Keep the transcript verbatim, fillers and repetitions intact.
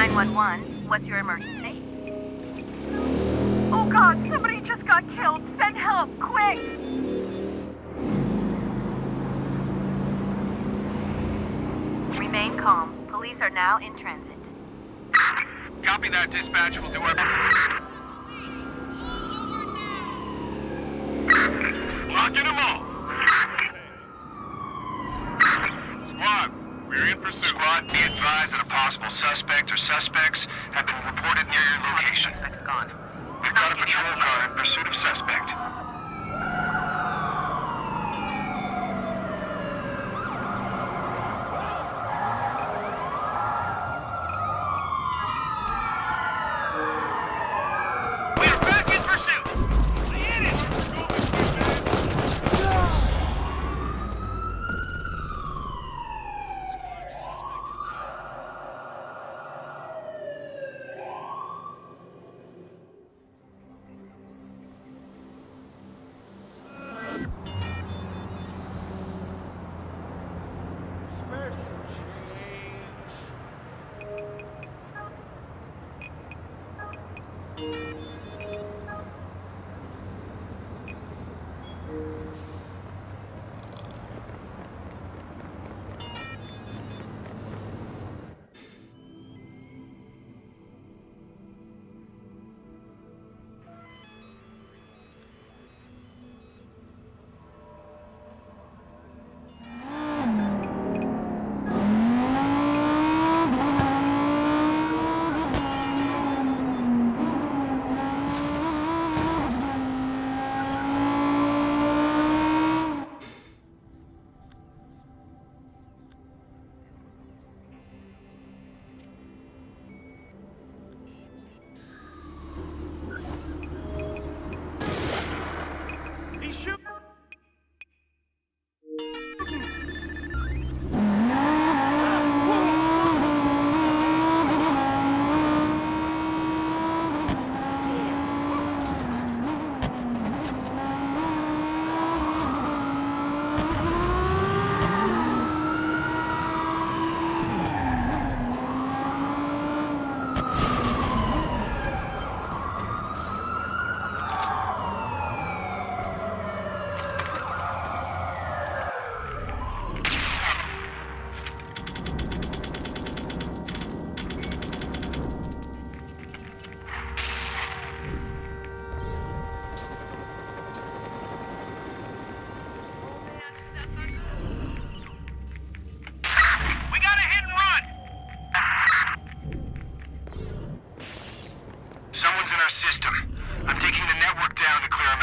nine one one, what's your emergency? Oh god, somebody just got killed! Send help, quick! Remain calm. Police are now in transit. Copy that, dispatch. We'll do our... Locking them all! Squad, we're in pursuit. Squad, be advised that a possible suspect or suspects have been reported near your location. Suspect's gone. We've got a patrol car in pursuit of suspect. Someone's in our system. I'm taking the network down to clear him